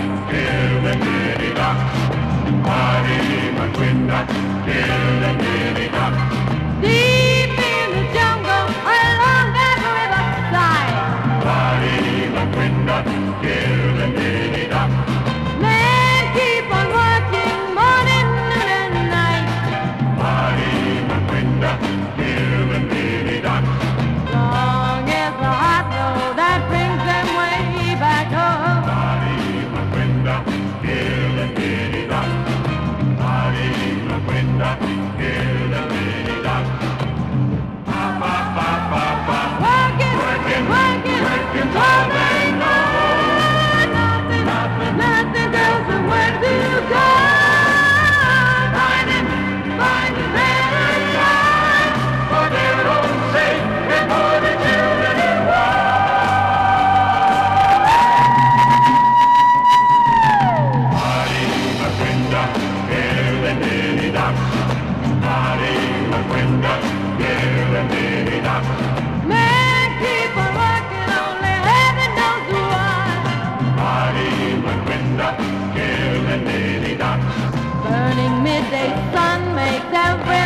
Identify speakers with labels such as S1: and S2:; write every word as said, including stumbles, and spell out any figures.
S1: Kilindini duck. Madi-madi, Kilindini duck.
S2: Deep in the jungle, along that riverside.
S1: Madi-madi, Kilindini duck.
S2: Men keep on working morning, noon, and night.
S1: Madi-madi, Kilindini duck.
S2: Long is the hot road that brings them way back home.
S1: Madi-madi, Kilindini duck. Madi-madi, Kilindini duck. Pa pa pa pa pa.
S2: Working,
S1: Working,
S2: working,
S1: working all day long.
S2: nothing,
S1: Nothing,
S2: nothing else but where to go.
S1: Finding, finding better life for their own sake and for the children in war. Madi-madi, Kilindini duck. Madi-madi, Kilindini duck.
S2: Men keep on working, only heaven knows why.
S1: Madi-madi, Kilindini duck.
S2: Burning midday sun makes every